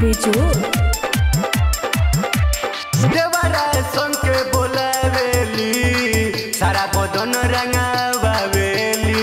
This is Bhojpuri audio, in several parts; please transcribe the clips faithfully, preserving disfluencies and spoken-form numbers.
बेजोड़ देवरा संग के बोलावेली सारा बदन रंगावेली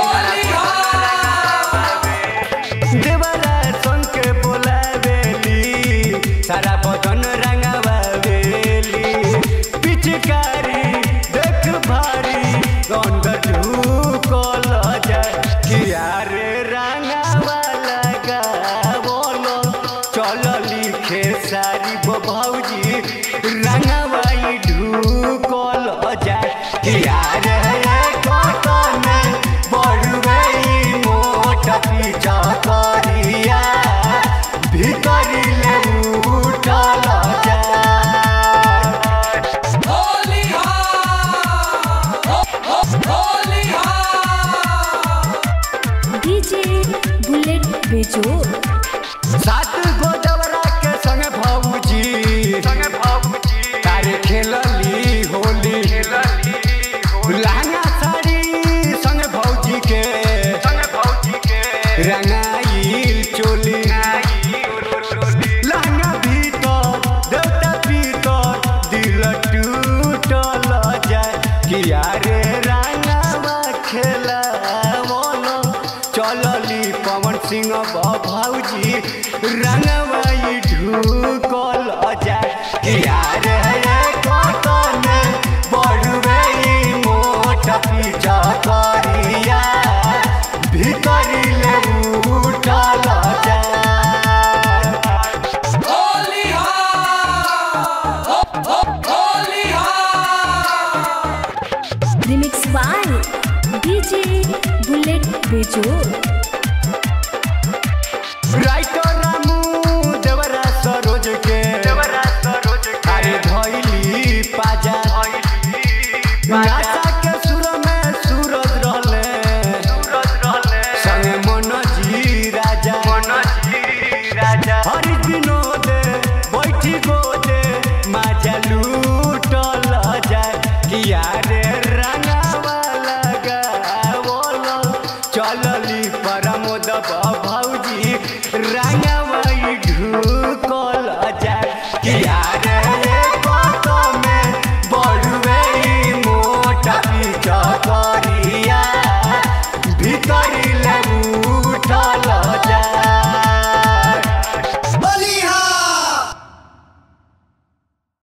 देवरा संग के बोलावेली सारा बदन रंगावेली पिचकारी देख भारी गंद ढूकल जाए किया रे रंगावा लगा बोलो चलो लिखे सारी भौजी रंगवाई ढूकल जाए किया रे कतन बड़ुई मोट पीछा करिया भीतरी ले उठल डीजे बुलेट बेजोड़ सात गो देवरा के संग भौजी संग भौजी तारे खेलली होली खेलली लहंगा साड़ी संग भौजी के संग भौजी के रंगाइल चोली लहंगा भीतर देवता भीतर दिल टूटल जाए किया रे रंगावा खेला बोलो चलली पवन सिंह भौजी रंगवाई ढूकल जाए किया रे कतन बड़ुई मोट पीछा करिया भीतरी ले उठल रिमिक्स बाय डीजे बुलेट बेजोड़ राइटर रामू देवरा सरोज के देवरा सरोज के अरे धइली पाजा